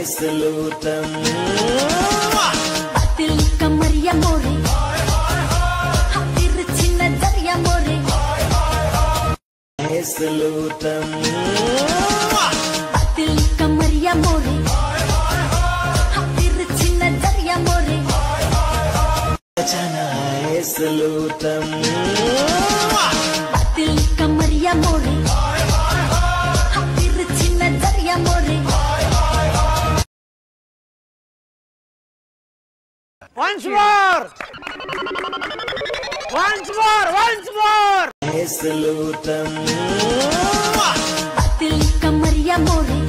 सलूटम दिल कमरिया मोरे तिरछी नजरिया मोरे सलूटम दिल कमरिया मोरे तिरछी नजरिया मोरे जाना है सलूटम दिल कमरिया मोरे तिरछी नजरिया मोरे Once more! Once more! Once more! सलूटम दिल कमरिया मोरे